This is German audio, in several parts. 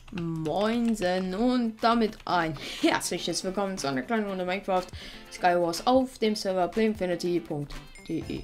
Moinsen und damit ein herzliches Willkommen zu einer kleinen Runde Minecraft Skywars auf dem Server playinfinity.de.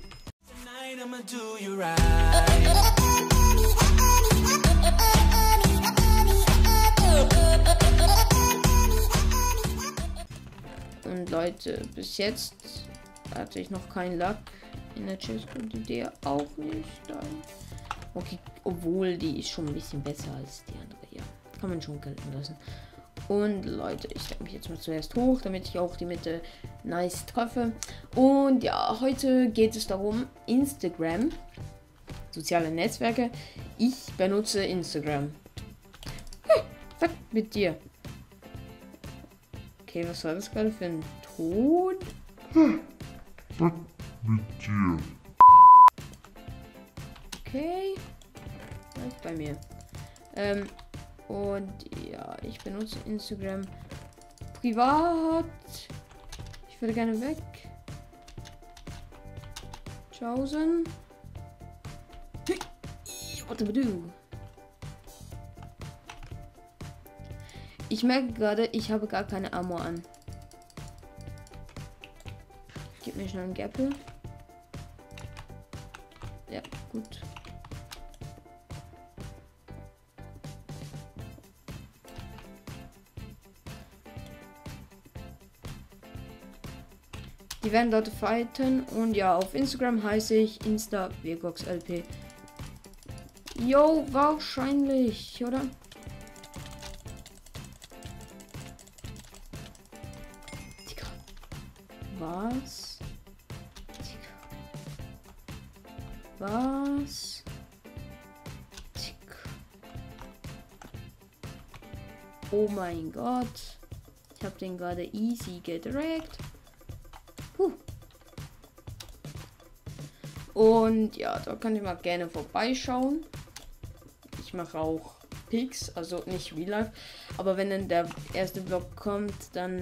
Und Leute, bis jetzt hatte ich noch keinen Luck in der Chest und die der auch nicht. Okay, obwohl die ist schon ein bisschen besser als die andere, ja. Kann man schon gelten lassen. Und Leute, ich stelle mich jetzt mal zuerst hoch, damit ich auch die Mitte nice treffe. Und ja, heute geht es darum, Instagram, soziale Netzwerke. Ich benutze Instagram. Was mit dir? Okay, was war das gerade für ein Ton? Was mit dir? Okay. Bleibt bei mir. Und ja, ich benutze Instagram privat. Ich würde gerne weg. Tschaußen. What do we do? Ich merke gerade, ich habe gar keine Armor an. Gib mir schnell einen Gapple. Ja, gut. Die werden Leute fighten und ja, auf Instagram heiße ich InstaVegoxLP. Yo, wahrscheinlich, oder? Digga. Was? Digga. Was? Digga. Oh mein Gott. Ich habe den gerade easy gedrängt. Und ja, da könnt ihr mal gerne vorbeischauen. Ich mache auch Pics, also nicht Real Life. Aber wenn dann der erste Vlog kommt, dann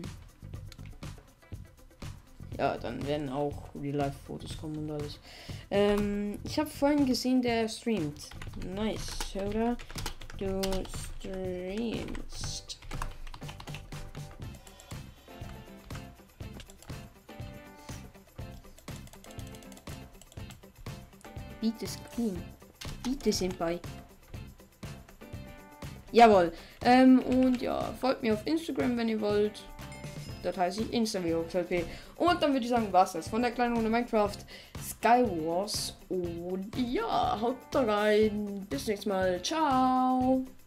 ja, dann werden auch Real Life Fotos kommen und alles. Ich habe vorhin gesehen, der streamt. Nice, oder? Du streamst. Bitte Screen. Bitte Senpai. Jawohl. Und ja, folgt mir auf Instagram, wenn ihr wollt. Dort heiße ich InstaVegoxLP. Und dann würde ich sagen, was das von der kleinen Runde Minecraft Skywars. Und ja, haut da rein. Bis nächstes Mal. Ciao.